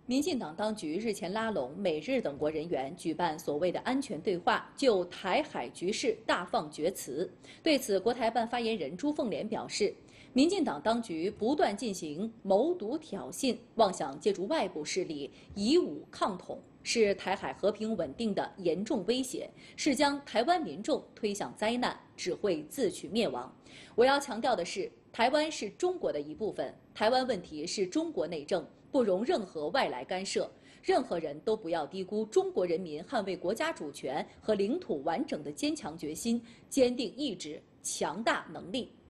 民进党当局日前拉拢美日等国人员举办所谓的安全对话，就台海局势大放厥词。对此，国台办发言人朱凤莲表示，民进党当局不断进行谋独挑衅，妄想借助外部势力以武抗统，是台海和平稳定的严重威胁，是将台湾民众推向灾难，只会自取灭亡。我要强调的是，台湾是中国的一部分，台湾问题是中国内政，不容任何外来干涉。任何人都不要低估中国人民捍卫国家主权和领土完整的坚强决心、坚定意志、强大能力。